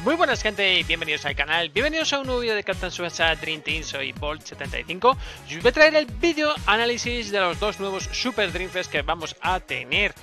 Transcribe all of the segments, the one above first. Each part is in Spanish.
Muy buenas gente y bienvenidos al canal, bienvenidos a un nuevo vídeo de Captain Tsubasa Dream Team, soy Bolt75 y os voy a traer el vídeo análisis de los dos nuevos Super Dream Fest que vamos a tener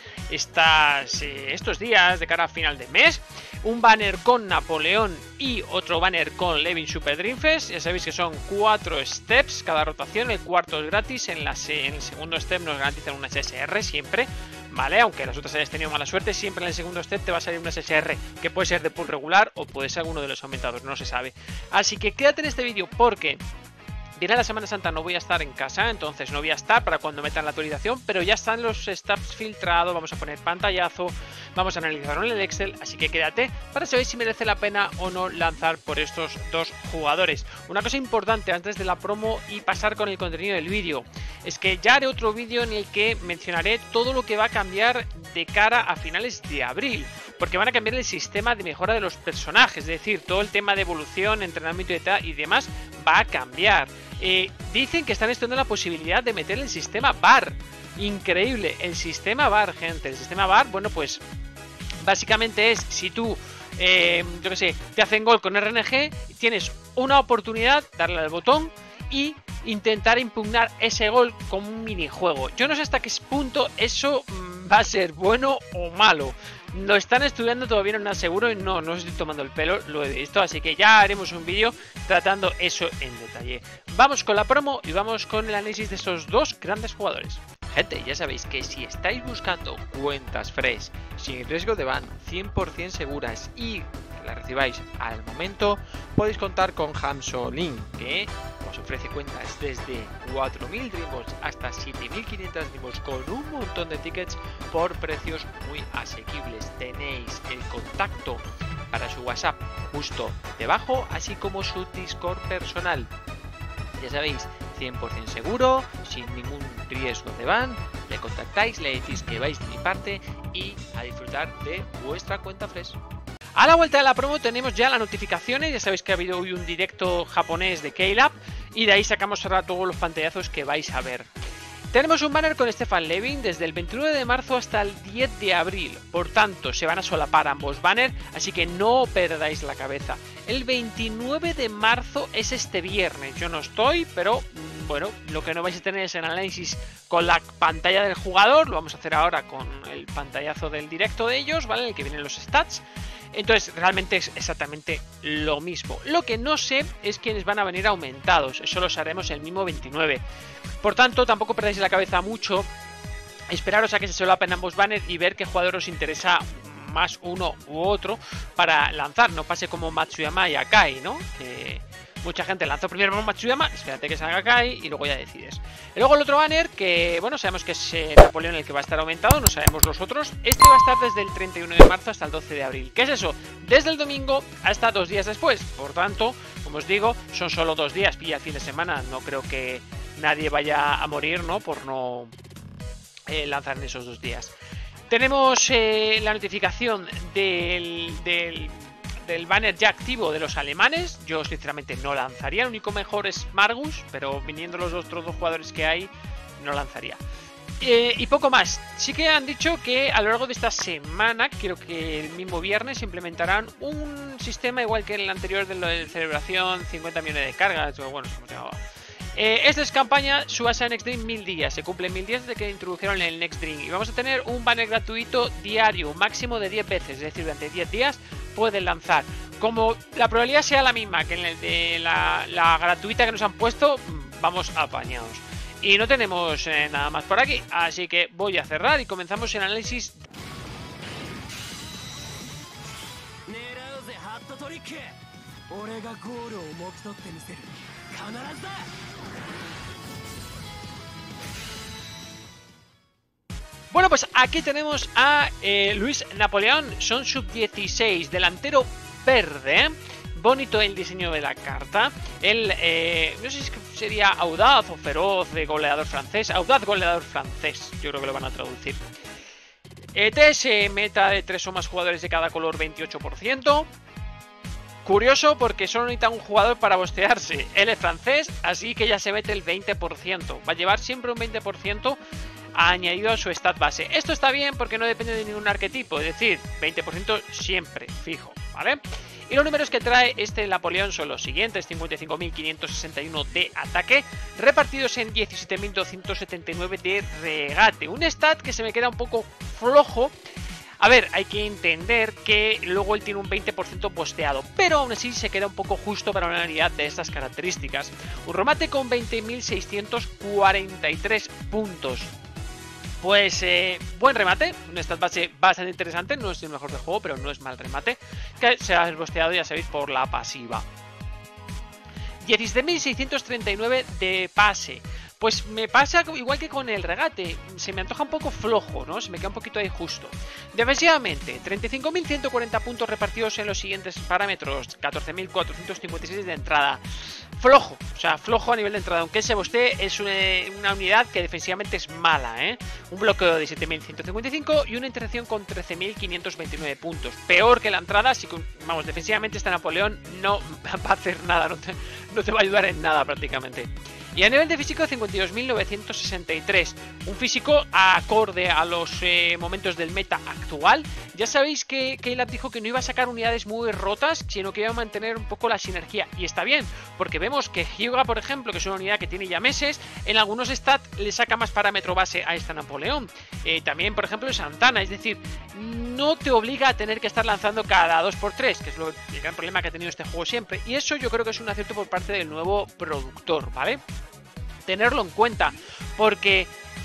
estos días de cara a final de mes. Un banner con Napoleón y otro banner con Levin Super Dream Fest. Ya sabéis que son 4 steps cada rotación, el cuarto es gratis, en el segundo step nos garantizan un SSR siempre. Vale, aunque las otras hayas tenido mala suerte, siempre en el segundo step te va a salir un SSR, que puede ser de pool regular o puede ser alguno de los aumentados, no se sabe. Así que quédate en este vídeo porque viene la Semana Santa, no voy a estar en casa, entonces no voy a estar para cuando metan la actualización, pero ya están los steps filtrados, vamos a poner pantallazo, vamos a analizarlo en el Excel, así que quédate para saber si merece la pena o no lanzar por estos dos jugadores. Una cosa importante antes de la promo y pasar con el contenido del vídeo, es que ya haré otro vídeo en el que mencionaré todo lo que va a cambiar de cara a finales de abril, porque van a cambiar el sistema de mejora de los personajes, es decir, todo el tema de evolución, entrenamiento y demás va a cambiar. Dicen que están estudiando la posibilidad de meter el sistema VAR. Increíble, el sistema VAR, gente. El sistema VAR, bueno, pues básicamente es si tú, yo que sé, te hacen gol con RNG, tienes una oportunidad, darle al botón y intentar impugnar ese gol como un minijuego. Yo no sé hasta qué punto eso va a ser bueno o malo. Lo están estudiando, todavía no me aseguro y no os estoy tomando el pelo, lo he visto, así que ya haremos un vídeo tratando eso en detalle. Vamos con la promo y vamos con el análisis de esos dos grandes jugadores. Gente, ya sabéis que si estáis buscando cuentas fresh, sin riesgo de ban, 100% seguras y que las recibáis al momento, podéis contar con Hamsolin, que os ofrece cuentas desde 4.000 Dreamballs hasta 7.500 Dreamballs con un montón de tickets por precios muy asequibles. Tenéis el contacto para su WhatsApp justo debajo, así como su Discord personal. Ya sabéis, 100% seguro, sin ningún riesgo de ban, le contactáis, le decís que vais de mi parte y a disfrutar de vuestra cuenta fresh. A la vuelta de la promo tenemos ya las notificaciones, ya sabéis que ha habido hoy un directo japonés de K-Lab y de ahí sacamos ahora todos los pantallazos que vais a ver. Tenemos un banner con Stefan Levin desde el 29 de marzo hasta el 10 de abril, por tanto se van a solapar ambos banners, así que no perdáis la cabeza. El 29 de marzo es este viernes, yo no estoy, pero bueno, lo que no vais a tener es el análisis con la pantalla del jugador, lo vamos a hacer ahora con el pantallazo del directo de ellos, ¿vale? En el que vienen los stats. Entonces realmente es exactamente lo mismo. Lo que no sé es quiénes van a venir aumentados. Eso lo haremos el mismo 29. Por tanto, tampoco perdáis la cabeza mucho. Esperaros a que se solapen ambos banners y ver qué jugador os interesa más uno u otro para lanzar. No pase como Matsuyama y Akai, ¿no? Que mucha gente lanzó primero Matsuyama, espérate que salga Akai y luego ya decides. Y luego el otro banner, que bueno, sabemos que es Napoleón el que va a estar aumentado, no sabemos los otros. Este va a estar desde el 31 de marzo hasta el 12 de abril. ¿Qué es eso? Desde el domingo hasta 2 días después. Por tanto, como os digo, son solo 2 días, pilla el fin de semana. No creo que nadie vaya a morir, ¿no? Por no lanzar en esos 2 días. Tenemos la notificación del banner ya activo de los alemanes. Yo sinceramente no lanzaría, el único mejor es Margus, pero viniendo los otros dos jugadores que hay, no lanzaría. Y poco más. Sí que han dicho que a lo largo de esta semana, creo que el mismo viernes, implementarán un sistema igual que el anterior de la celebración, 50 millones de cargas, o bueno, como se llamaba. Esta es campaña Tsubasa Next Dream 1000 días, se cumplen 1000 días desde que introdujeron el Next Dream y vamos a tener un banner gratuito diario, máximo de 10 veces, es decir, durante 10 días pueden lanzar. Como la probabilidad sea la misma que en el de la gratuita que nos han puesto, vamos apañados. Y no tenemos nada más por aquí, así que voy a cerrar y comenzamos el análisis. Bueno, pues aquí tenemos a Luis Napoleón, son sub-16, delantero verde. Bonito el diseño de la carta. Él, no sé si sería audaz o feroz de goleador francés. Audaz goleador francés, yo creo que lo van a traducir. TS meta de 3 o más jugadores de cada color, 28%. Curioso porque solo necesita un jugador para bostearse. Él es francés, así que ya se mete el 20%. Va a llevar siempre un 20% añadido a su stat base. Esto está bien porque no depende de ningún arquetipo, es decir, 20% siempre, fijo, ¿vale? Y los números que trae este Napoleón son los siguientes: 55.561 de ataque, repartidos en 17.279 de regate. Un stat que se me queda un poco flojo. A ver, hay que entender que luego él tiene un 20% posteado, pero aún así se queda un poco justo para una unidad de estas características. Un remate con 20.643 puntos. Pues buen remate, un stat base bastante interesante, no es el mejor del juego, pero no es mal remate, que se ha posteado, ya sabéis, por la pasiva. 17.639 de pase. Pues me pasa igual que con el regate, se me antoja un poco flojo, ¿no? Se me queda un poquito ahí justo. Defensivamente, 35.140 puntos repartidos en los siguientes parámetros, 14.456 de entrada. Flojo, o sea, flojo a nivel de entrada, aunque ese boste es una unidad que defensivamente es mala, ¿eh? Un bloqueo de 7.155 y una intercepción con 13.529 puntos. Peor que la entrada, así que, vamos, defensivamente este Napoleón no va a hacer nada, no te va a ayudar en nada prácticamente. Y a nivel de físico, 52.963, un físico acorde a los momentos del meta actual. Ya sabéis que Caleb dijo que no iba a sacar unidades muy rotas, sino que iba a mantener un poco la sinergia. Y está bien, porque vemos que Hyuga, por ejemplo, que es una unidad que tiene ya meses, en algunos stats le saca más parámetro base a esta Napoleón. También, por ejemplo, Santana, es decir, no te obliga a tener que estar lanzando cada 2×3, que es el gran problema que ha tenido este juego siempre. Y eso yo creo que es un acierto por parte del nuevo productor, ¿vale? Tenerlo en cuenta, porque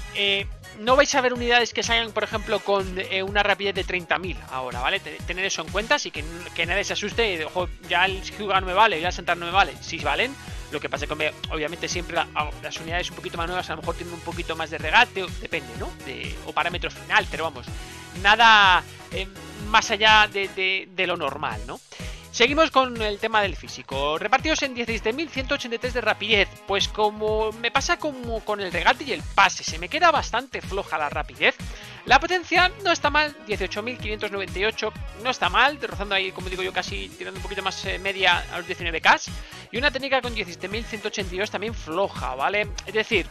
no vais a ver unidades que salgan, por ejemplo, con una rapidez de 30.000 ahora, ¿vale? Tener eso en cuenta, así que nadie se asuste y ojo, ya el Hyuga no me vale, ya el Santana no me vale, sí valen. Lo que pasa es que obviamente siempre las unidades un poquito más nuevas a lo mejor tienen un poquito más de regate, depende, ¿no? O parámetro final, pero vamos, nada más allá de lo normal, ¿no? Seguimos con el tema del físico. Repartidos en 17.183 de rapidez. Pues como me pasa como con el regate y el pase, se me queda bastante floja la rapidez. La potencia no está mal, 18.598, no está mal, rozando ahí, como digo yo, casi tirando un poquito más media a los 19k. Y una técnica con 17.182 también floja, ¿vale? Es decir,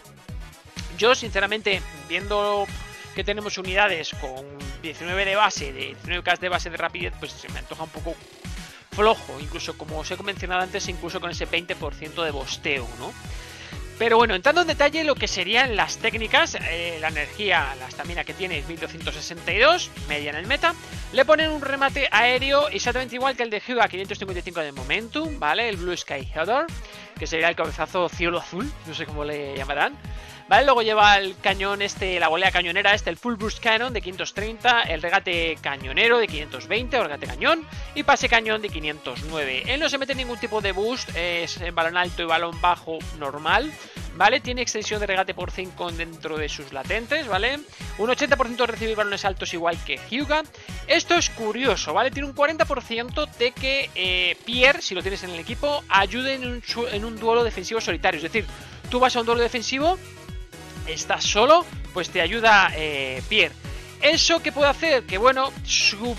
yo sinceramente, viendo que tenemos unidades con 19 de base, de 19k de base de rapidez, pues se me antoja un poco flojo, incluso como os he mencionado antes, incluso con ese 20% de bosteo, ¿no? Pero bueno, entrando en detalle lo que serían las técnicas, la energía, la estamina que tiene es 1262, media en el meta. Le ponen un remate aéreo exactamente igual que el de Hyuga, 555 de momentum, ¿vale? El Blue Sky Header, que sería el cabezazo cielo azul, no sé cómo le llamarán. ¿Vale? Luego lleva el cañón la volea cañonera el Full Burst Cannon de 530, el regate cañonero de 520, o regate cañón, y pase cañón de 509. Él no se mete ningún tipo de boost, es en balón alto y balón bajo normal, ¿vale? Tiene extensión de regate por 5 dentro de sus latentes, ¿vale? Un 80% de recibir balones altos igual que Hyuga. Esto es curioso, ¿vale? Tiene un 40% de que Pierre, si lo tienes en el equipo, ayude en un duelo defensivo solitario. Es decir, tú vas a un duelo defensivo, estás solo, pues te ayuda Pierre. ¿Eso qué puede hacer? Que bueno, su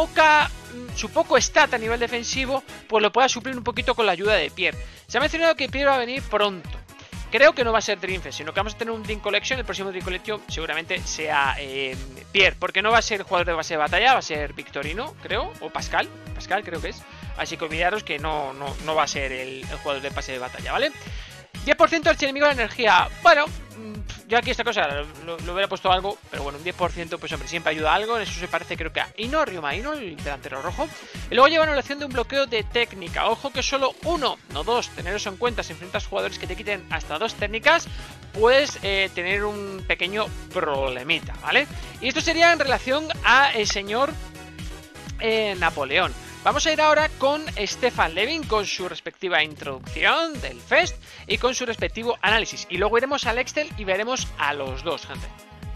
poco stat a nivel defensivo, pues lo pueda suplir un poquito con la ayuda de Pierre. Se ha mencionado que Pierre va a venir pronto. Creo que no va a ser Dreamfest, sino que vamos a tener un Dream Collection. El próximo Dream Collection seguramente sea Pierre, porque no va a ser jugador de base de batalla, va a ser Victorino, creo, o Pascal creo que es. Así que olvidaros que no va a ser el jugador de base de batalla, ¿vale? 10% archienemigo de energía. Bueno, yo aquí esta cosa lo hubiera puesto algo, pero bueno, un 10% pues hombre, siempre ayuda a algo. En eso se parece creo que a Ino Ryumaino, el delantero rojo. Y luego lleva anulación de un bloqueo de técnica. Ojo que solo uno, no dos, tener eso en cuenta. Si enfrentas jugadores que te quiten hasta 2 técnicas, puedes tener un pequeño problemita, ¿vale? Y esto sería en relación a el señor Napoleón. Vamos a ir ahora con Stefan Levin, con su respectiva introducción del Fest y con su respectivo análisis. Y luego iremos al Excel y veremos a los dos, gente.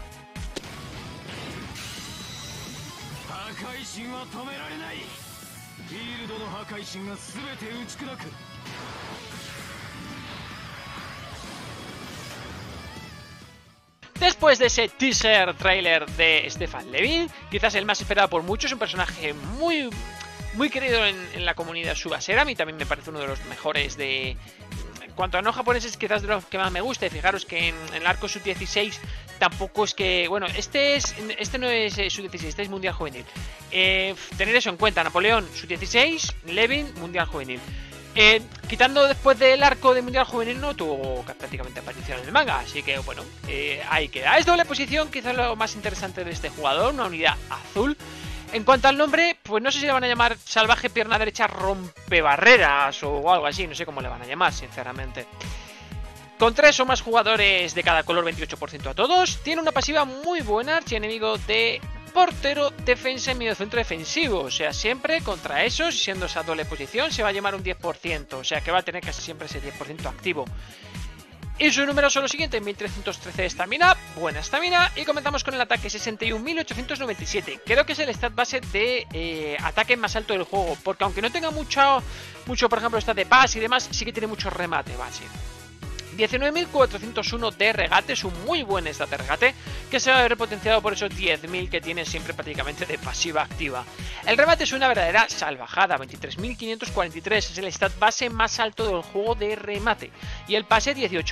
Después de ese teaser trailer de Stefan Levin, quizás el más esperado por muchos, un personaje muy querido en la comunidad subasera. A mí también me parece uno de los mejores en cuanto a no japoneses, quizás de los que más me gusta. Y fijaros que en el arco sub-16 tampoco es que... Bueno, este no es sub-16, este es Mundial Juvenil. Tener eso en cuenta, Napoleón sub-16, Levin Mundial Juvenil. Quitando después del arco de Mundial Juvenil no tuvo prácticamente aparición en el manga, así que bueno, ahí queda. Es doble posición, quizás lo más interesante de este jugador, una unidad azul. En cuanto al nombre, pues no sé si le van a llamar Salvaje Pierna Derecha Rompebarreras o algo así, no sé cómo le van a llamar, sinceramente. Con 3 o más jugadores de cada color, 28% a todos. Tiene una pasiva muy buena, archienemigo de portero, defensa y mediocentro defensivo. O sea, siempre contra esos, y siendo esa doble posición, se va a llamar un 10%. O sea, que va a tener casi siempre ese 10% activo. Y sus números son los siguientes: 1313 de estamina, buena estamina. Y comenzamos con el ataque, 61.897. Creo que es el stat base de ataque más alto del juego, porque aunque no tenga mucho, por ejemplo, stat de base y demás, sí que tiene mucho remate base. 19.401 de regate, es un muy buen stat de regate, que se va a ver potenciado por esos 10.000 que tiene siempre prácticamente de pasiva activa. El remate es una verdadera salvajada, 23.543, es el stat base más alto del juego de remate. Y el pase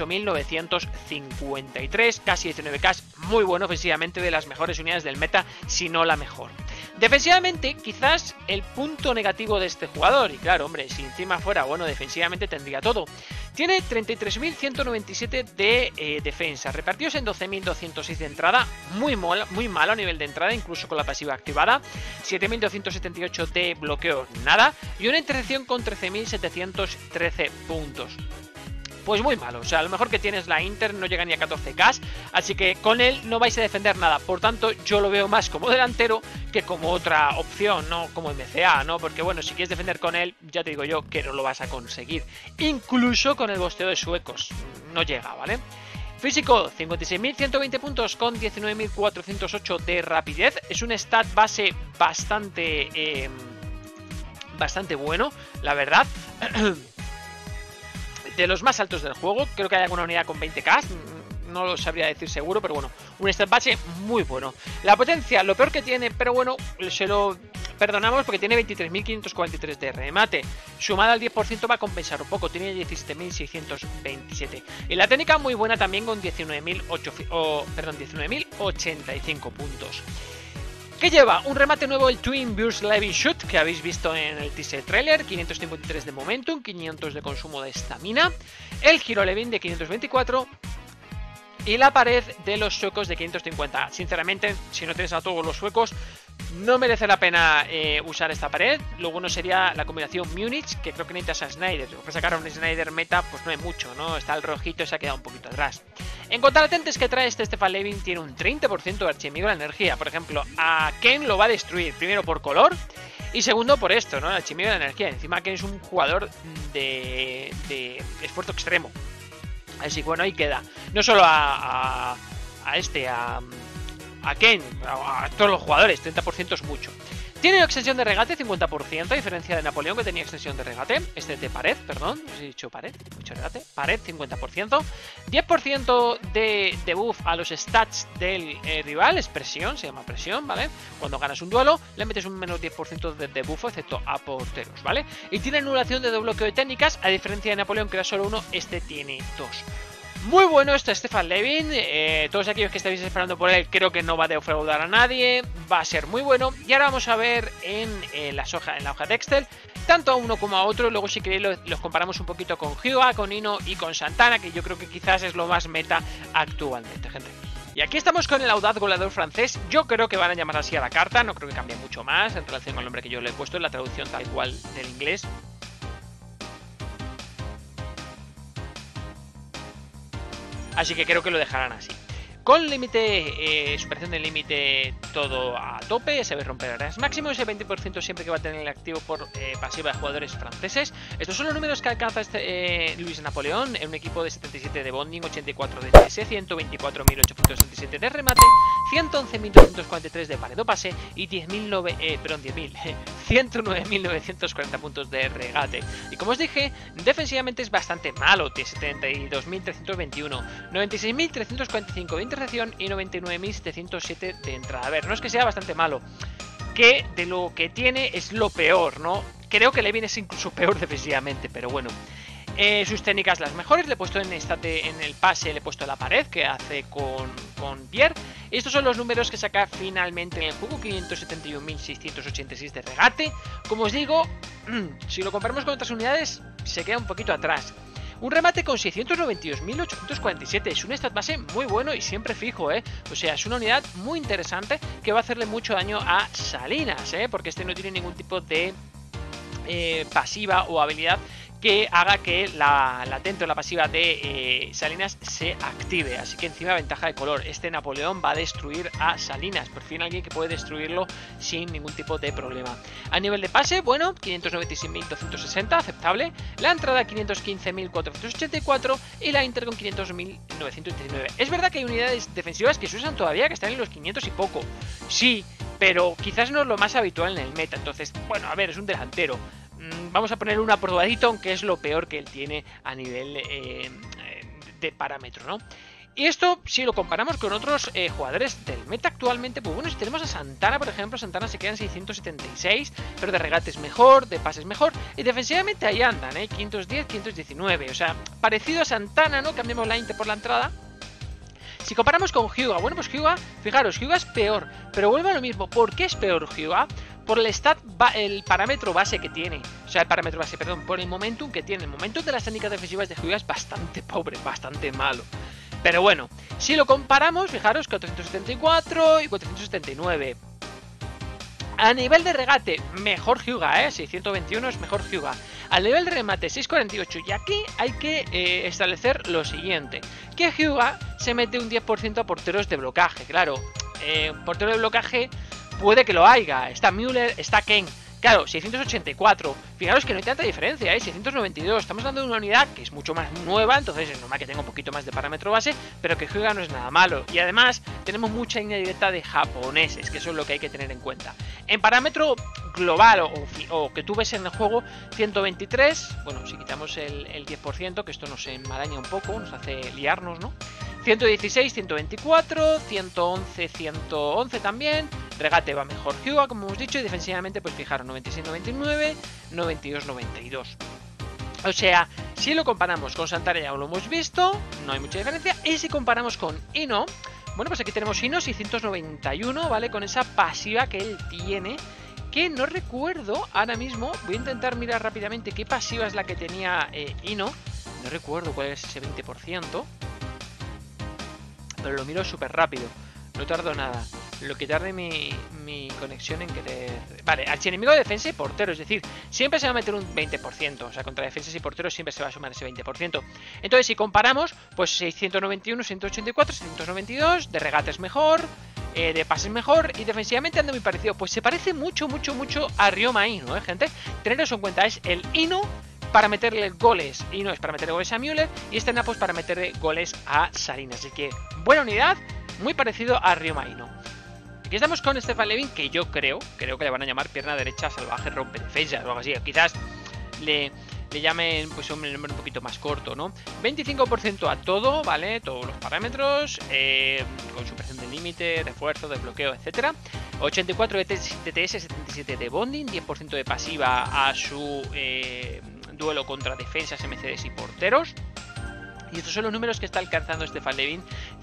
18.953, casi 19k, muy bueno ofensivamente, de las mejores unidades del meta, si no la mejor. Defensivamente, quizás el punto negativo de este jugador, y claro, hombre, si encima fuera bueno defensivamente tendría todo. Tiene 33.197 de defensa, repartidos en 12.206 de entrada, muy malo a nivel de entrada, incluso con la pasiva activada. 7.278 de bloqueo, nada, y una intercepción con 13.713 puntos. Pues muy malo, o sea, a lo mejor que tienes la Inter no llega ni a 14k, así que con él no vais a defender nada. Por tanto, yo lo veo más como delantero que como otra opción, no como MCA, ¿no? Porque bueno, si quieres defender con él, ya te digo yo que no lo vas a conseguir. Incluso con el bosteo de suecos, no llega, ¿vale? Físico, 56.120 puntos con 19.408 de rapidez. Es un stat base bastante bueno, la verdad. De los más altos del juego, creo que hay alguna unidad con 20k, no lo sabría decir seguro, pero bueno, un stat base muy bueno. La potencia, lo peor que tiene, pero bueno, se lo perdonamos porque tiene 23.543 de remate, sumada al 10% va a compensar un poco, tiene 17.627. Y la técnica muy buena también con 19.085 puntos. ¿Qué lleva? Un remate nuevo, el Twin Burst Levin Shoot, que habéis visto en el teaser trailer, 553 de momentum, 500 de consumo de estamina, el giro Levin de 524 y la pared de los suecos de 550. Sinceramente, si no tienes a todos los suecos, no merece la pena usar esta pared. Lo bueno sería la combinación Múnich, que creo que necesitas a Snyder. Para sacar a un Snyder meta, pues no hay mucho, ¿no? Está el rojito y se ha quedado un poquito atrás. En cuanto a latentes que trae este Stefan Levin, tiene un 30% de archienemigo de la energía. Por ejemplo, a Ken lo va a destruir, primero por color y segundo por esto, ¿no? El archienemigo de la energía. Encima Ken es un jugador de esfuerzo extremo. Así que bueno, ahí queda. No solo a Ken, a todos los jugadores, 30% es mucho. Tiene extensión de regate, 50%, a diferencia de Napoleón, que tenía extensión de regate. Este de pared, perdón, no he dicho pared, he dicho regate. Pared, 50%. 10% de buff a los stats del rival, es presión, se llama presión, ¿vale? Cuando ganas un duelo, le metes un menos 10% de buff, excepto a porteros, ¿vale? Y tiene anulación de bloqueo de técnicas, a diferencia de Napoleón, que era solo uno, este tiene 2. Muy bueno este Stefan Levin, todos aquellos que estáis esperando por él, creo que no va a defraudar a nadie, va a ser muy bueno. Y ahora vamos a ver en la hoja de Excel, tanto a uno como a otro. Luego si queréis los comparamos un poquito con Hyuga, con Ino y con Santana, que yo creo que quizás es lo más meta actualmente, gente. Y aquí estamos con el audaz goleador francés. Yo creo que van a llamar así a la carta, no creo que cambie mucho más en relación con el nombre que yo le he puesto en la traducción tal cual del inglés. Así que creo que lo dejarán así. Con límite, superación del límite todo a tope, se ve romper áreas máximo, ese 20% siempre que va a tener el activo por pasiva de jugadores franceses. Estos son los números que alcanza Luis Napoleón en un equipo de 77 de bonding, 84 de TS, 124.867 de remate, 111.243 de pared o pase y 109.940 puntos de regate. Y como os dije, defensivamente es bastante malo, tiene 72.321, 96.345 de intercepción y 99.707 de entrada. A ver, no es que sea bastante malo, que de lo que tiene es lo peor, ¿no? Creo que Levin es incluso peor defensivamente, pero bueno. Sus técnicas las mejores, le he puesto en el pase, le he puesto la pared, que hace con con Pierre. Estos son los números que saca finalmente en el juego, 571.686 de regate. Como os digo, si lo comparamos con otras unidades, se queda un poquito atrás. Un remate con 692.847, es un stat base muy bueno y siempre fijo, O sea, es una unidad muy interesante que va a hacerle mucho daño a Salinas, porque este no tiene ningún tipo de pasiva o habilidad que haga que la latente o la pasiva de Salinas se active. Así que encima ventaja de color. Este Napoleón va a destruir a Salinas. Por fin alguien que puede destruirlo sin ningún tipo de problema. A nivel de pase, bueno, 596.260, aceptable. La entrada 515.484 y la Inter con 500.919. Es verdad que hay unidades defensivas que se usan todavía, que están en los 500 y poco. Sí, pero quizás no es lo más habitual en el meta. Entonces, bueno, a ver, es un delantero. Vamos a poner un aprobadito, aunque es lo peor que él tiene a nivel de parámetro, ¿no? Y esto, si lo comparamos con otros jugadores del meta actualmente, pues bueno, si tenemos a Santana, por ejemplo, Santana se queda en 676, pero de regate es mejor, de pase es mejor, y defensivamente ahí andan, 510, 519, o sea, parecido a Santana, ¿no? Cambiamos la Inter por la entrada. Si comparamos con Hyuga, bueno, pues Hyuga, fijaros, Hyuga es peor, pero vuelvo a lo mismo. ¿Por qué es peor Hyuga? Por el parámetro base que tiene. O sea, el parámetro base, perdón, por el momentum que tiene. El momentum de las técnicas defensivas de Hyuga es bastante pobre, bastante malo. Pero bueno, si lo comparamos, fijaros, 474 y 479. A nivel de regate, mejor Hyuga, 621 es mejor Hyuga. Al nivel de remate, 648. Y aquí hay que establecer lo siguiente: que Hyuga se mete un 10% a porteros de blocaje. Claro, portero de blocaje puede que lo haya. Está Müller, está Ken. Claro, 684. Fijaros que no hay tanta diferencia, 692. Estamos hablando de una unidad que es mucho más nueva, entonces es normal que tenga un poquito más de parámetro base, pero que Hyuga no es nada malo. Y además, tenemos mucha línea directa de japoneses, que eso es lo que hay que tener en cuenta. En parámetro global o que tú ves en el juego, 123. Bueno, si quitamos el 10%, que esto nos enmaraña un poco, nos hace liarnos, ¿no? 116, 124, 111, 111 también. Regate va mejor Hyuga, como hemos dicho, y defensivamente, pues fijaros, 96, 99, 92, 92. O sea, si lo comparamos con Santana, ya lo hemos visto, no hay mucha diferencia. Y si comparamos con Ino, bueno, pues aquí tenemos Ino 691, ¿vale? Con esa pasiva que él tiene, que no recuerdo ahora mismo. Voy a intentar mirar rápidamente qué pasiva es la que tenía Ino. No recuerdo cuál es ese 20%. Pero lo miro súper rápido, no tardo nada. Lo que tarde mi conexión en querer... Vale, archienemigo de defensa y portero, es decir, siempre se va a meter un 20%, o sea, contra defensas y porteros siempre se va a sumar ese 20%. Entonces, si comparamos, pues 691, 184, 692, de regate es mejor, de pase es mejor, y defensivamente anda muy parecido. Pues se parece mucho, mucho, mucho a Ryoma Ino, gente. Teneros en cuenta, es el Ino para meterle goles, y no es para meterle goles a Müller, y este Napos para meterle goles a Salinas. Así que buena unidad, muy parecido a Ryoma Ino. Aquí estamos con Stefan Levin, que yo creo que le van a llamar pierna derecha salvaje rompe defensas o algo así. Quizás le llamen pues un nombre un poquito más corto, ¿no? 25% a todo, ¿vale? Todos los parámetros, con supresión de límite, refuerzo, desbloqueo, etcétera. 84 de TTS, 77 de bonding, 10% de pasiva a su duelo contra defensas, MCDs y porteros. Y estos son los números que está alcanzando Stefan Levin: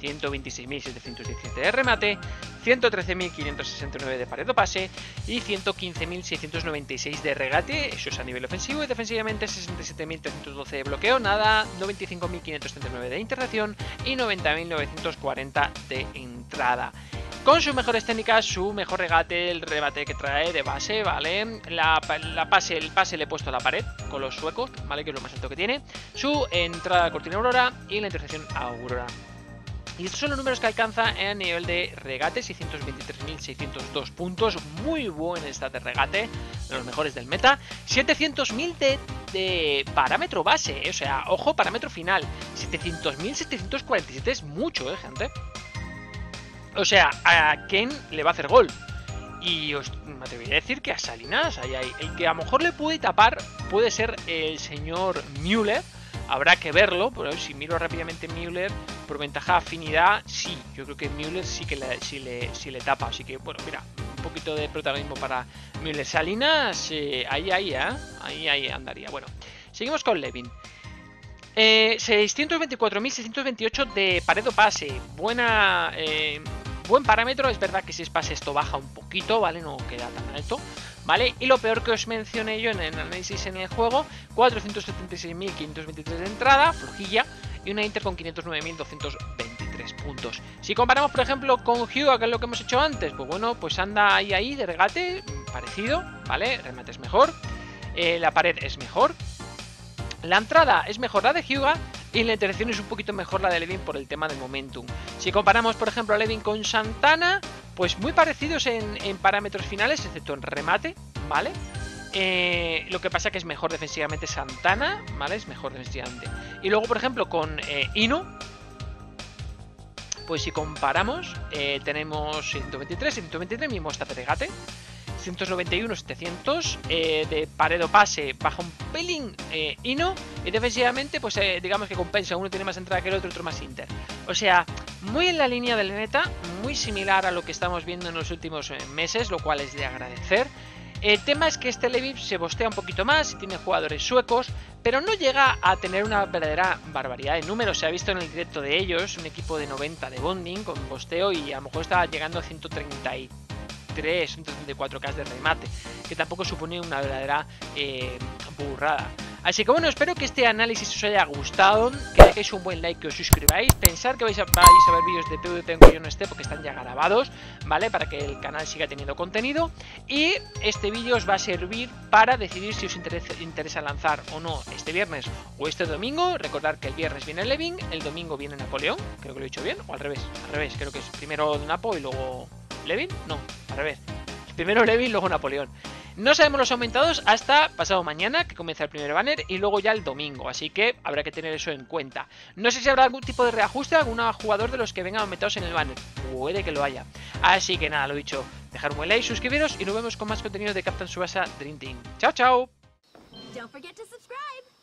126.717 de remate, 113.569 de pared o pase y 115.696 de regate. Eso es a nivel ofensivo, y defensivamente 67.312 de bloqueo, nada, 95.539 de integración y 90.940 de entrada. Con sus mejores técnicas, su mejor regate, el remate que trae de base, ¿vale? El pase le he puesto a la pared con los suecos, ¿vale? Que es lo más alto que tiene. Su entrada a cortina Aurora y la intersección Aurora. Y estos son los números que alcanza a nivel de regate: 623.602 puntos, muy buen stat de regate, de los mejores del meta. 700.000 de parámetro base, o sea, ojo, parámetro final. 700.747 es mucho, gente. O sea, a Ken le va a hacer gol. Y os me atrevería a decir que a Salinas, el que a lo mejor le puede tapar puede ser el señor Müller. Habrá que verlo, pero si miro rápidamente Müller, por ventaja de afinidad, sí, yo creo que Müller sí que le tapa. Así que, bueno, mira, un poquito de protagonismo para Müller. Salinas, ahí andaría. Bueno, seguimos con Levin. 624.628 de pared o pase. Buen parámetro. Es verdad que si es pase esto baja un poquito, ¿vale? No queda tan alto, ¿vale? Y lo peor que os mencioné yo en el análisis en el juego, 476.523 de entrada, flojilla, y una Inter con 509.223 puntos. Si comparamos, por ejemplo, con Hyuga, que es lo que hemos hecho antes, pues bueno, pues anda ahí de regate, parecido, ¿vale? El remate es mejor, la pared es mejor, la entrada es mejor la de Hyuga y la interacción es un poquito mejor la de Levin por el tema del momentum. Si comparamos, por ejemplo, a Levin con Santana, pues muy parecidos en parámetros finales, excepto en remate, ¿vale? Lo que pasa que es mejor defensivamente Santana, ¿vale? Es mejor defensivamente. Y luego, por ejemplo, con Ino, pues si comparamos, tenemos 123, 123 mismo está de regate, 191, 700 de pared o pase, baja un pelín Ino, y defensivamente pues digamos que compensa, uno tiene más entrada que el otro más Inter. O sea, muy en la línea del meta, muy similar a lo que estamos viendo en los últimos meses, lo cual es de agradecer. El tema es que este Levin se bostea un poquito más, tiene jugadores suecos, pero no llega a tener una verdadera barbaridad de números. Se ha visto en el directo de ellos, un equipo de 90 de bonding con bosteo y a lo mejor está llegando a 133, 134k de remate, que tampoco supone una verdadera burrada. Así que bueno, espero que este análisis os haya gustado, que dejéis un buen like, que os suscribáis, pensar que vais a ver vídeos de PvP aunque yo no esté, porque están ya grabados, ¿vale? Para que el canal siga teniendo contenido. Y este vídeo os va a servir para decidir si os interesa lanzar o no este viernes o este domingo. Recordad que el viernes viene Levin, el domingo viene Napoleón, creo que lo he dicho bien, o al revés, creo que es primero Napo y luego Levin, no, al revés. Primero Levin, luego Napoleón. No sabemos los aumentados hasta pasado mañana, que comienza el primer banner, y luego ya el domingo, así que habrá que tener eso en cuenta. No sé si habrá algún tipo de reajuste a algún jugador de los que vengan aumentados en el banner. Puede que lo haya. Así que nada, lo dicho, dejar un buen like, suscribiros y nos vemos con más contenido de Captain Tsubasa Dream Team. ¡Chao, chao!